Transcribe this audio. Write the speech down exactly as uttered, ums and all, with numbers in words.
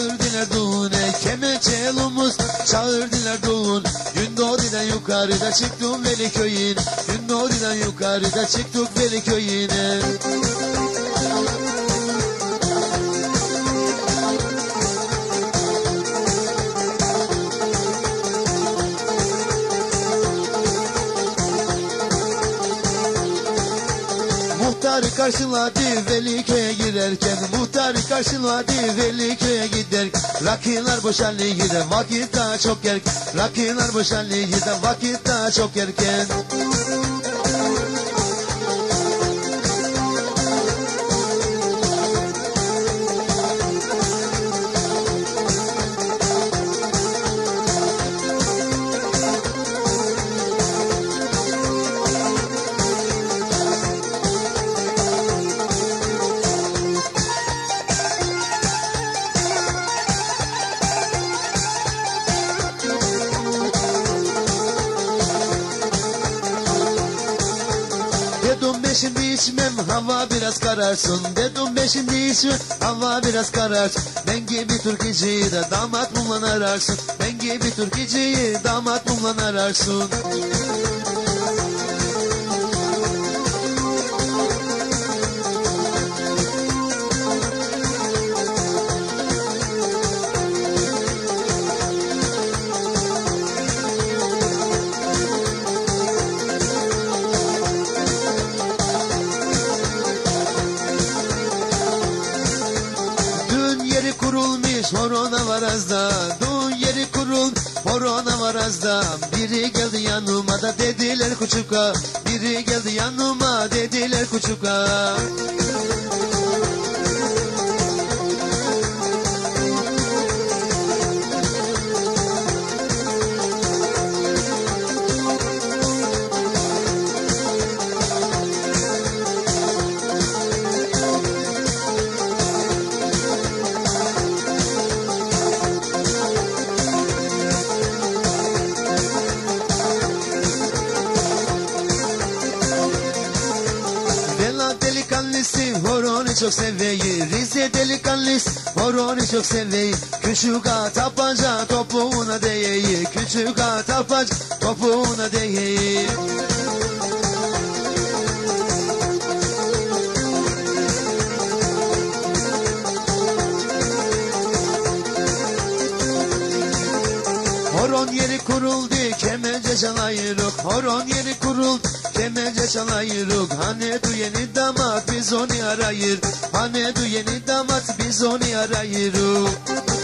çağırdılar düğüne, kemençe elumuz çağırdılar düğün. Gün doğrudan yukarıda çıktım Veli köyün, gün doğrudan yukarıda çıktık Veli köyüne. Muhtarı karşıladı Veli köye girerken, muhtarı karşıladı Veli köye gider. Rakılar boşanlı gider vakit daha çok erken, rakılar boşanlı gider vakit daha çok erken. Dedim ben şimdi içmem hava biraz kararsın, dedim ben şimdi içmem hava biraz kararsın. Ben gibi türkücüyü de damat mumlan ararsın, ben gibi türkücüyü damat mumlan ararsın. Kurulmuş horona var azda, düğün yeri kurul horona var azda. Biri geldi yanıma da dediler küçüka, biri geldi yanıma dediler küçüka. Delikanlısı horonu çok seveyi, Rize delikanlısı horonu çok seveyi. Küçük ağa tapanca topuğuna değeyi, küçük ağa tapanca topuğuna değeyi. Horon yeri kuruldu kemence çalayırık, horon yeri kuruldu kemence çalayırık. Hani du yeni damat biz onu arayır, hani du yeni damat biz onu arayırık.